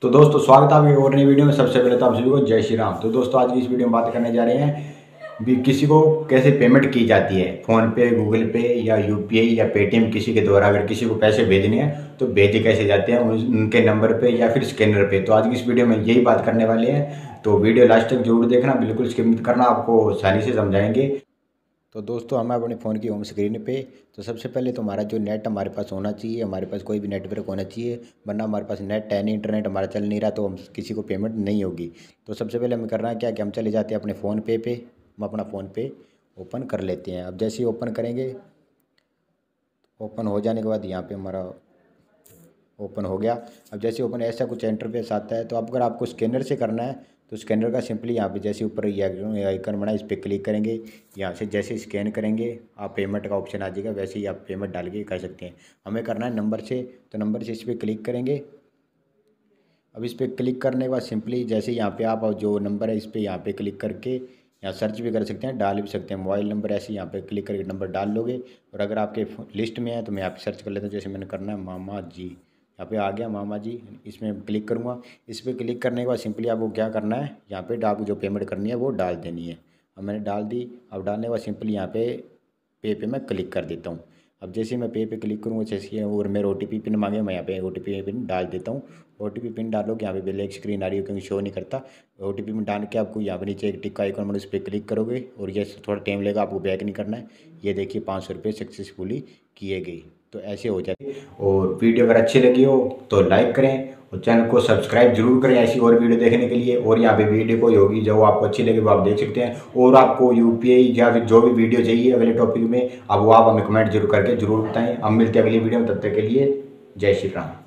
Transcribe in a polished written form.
तो दोस्तों स्वागत है आपके और नई वीडियो में। सबसे पहले तो आप सभी को जय श्री राम। तो दोस्तों आज की इस वीडियो में बात करने जा रहे हैं भी किसी को कैसे पेमेंट की जाती है, फ़ोन पे, गूगल पे या यूपीआई या पेटीएम किसी के द्वारा अगर किसी को पैसे भेजने हैं तो भेजे कैसे जाते हैं उनके नंबर पे या फिर स्कैनर पे। तो आज की इस वीडियो में यही बात करने वाले हैं, तो वीडियो लास्ट तक जरूर देखना, बिल्कुल स्किप मत करना, आपको आसानी से समझाएंगे। तो दोस्तों हम अपने फ़ोन की होम स्क्रीन पे, तो सबसे पहले तो हमारा जो नेट हमारे पास होना चाहिए, हमारे पास कोई भी नेटवर्क होना चाहिए, वरना हमारे पास नेट है नहीं, इंटरनेट हमारा चल नहीं रहा तो हम किसी को पेमेंट नहीं होगी। तो सबसे पहले हमें करना है क्या कि हम चले जाते हैं अपने फ़ोन पे हम अपना फ़ोन पे ओपन कर लेते हैं। अब जैसे ही ओपन करेंगे, ओपन हो जाने के बाद यहाँ पे हमारा ओपन हो गया। अब जैसे ओपन ऐसा कुछ इंटरफेस आता है, तो अब अगर आपको स्कैनर से करना है तो स्कैनर का सिंपली यहाँ पे जैसे ऊपर आइकन बना है, इस पर क्लिक करेंगे। यहाँ से जैसे स्कैन करेंगे आप पेमेंट का ऑप्शन आ जाएगा, वैसे ही आप पेमेंट डाल के कर सकते हैं। हमें करना है नंबर से, तो नंबर से इस पर क्लिक करेंगे। अब इस पर क्लिक करने के बाद सिंपली जैसे यहाँ पे आप जो नंबर है इस पर यहाँ पे क्लिक करके यहाँ सर्च भी कर सकते हैं, डाल भी सकते हैं मोबाइल नंबर। ऐसे यहाँ पे क्लिक करके नंबर डाल लोगे, और अगर आपके लिस्ट में है तो मैं यहाँ पे सर्च कर लेता हूँ। जैसे मैंने करना है मामा जी, यहाँ पे आ गया मामा जी, इसमें क्लिक करूँगा। इस पर क्लिक करने के बाद सिंपली आपको क्या करना है, यहाँ पे आपको जो पेमेंट करनी है वो डाल देनी है। अब मैंने डाल दी। अब डालने के बाद सिंपली यहाँ पे मैं क्लिक कर देता हूँ। अब जैसे मैं पे क्लिक करूँगा जैसे और मेरे OTP पिन मांगे, मैं यहाँ पे OTP पिन डाल देता हूँ। OTP पिन डालोगे यहाँ पे ब्लैक स्क्रीन आ रही है क्योंकि शो नहीं करता। OTP पिन डाल के आपको यहाँ पे नीचे एक टिक का आइकन बना, उस पर क्लिक करोगे और ये थोड़ा टाइम लगेगा, आपको बैक नहीं करना है। ये देखिए 500 रुपये सक्सेसफुली किए गए। तो ऐसे हो जाए। और वीडियो अगर अच्छी लगी हो तो लाइक करें और चैनल को सब्सक्राइब जरूर करें ऐसी और वीडियो देखने के लिए। और यहाँ पे वीडियो कोई होगी जो आपको अच्छी लगे वो आप देख सकते हैं। और आपको यूपीआई या फिर जो भी वीडियो चाहिए अगले टॉपिक में, अब वो आप हमें कमेंट जरूर करके जरूर बताएं। हम मिलते हैं अगली वीडियो में, तब तक के लिए जय श्री राम।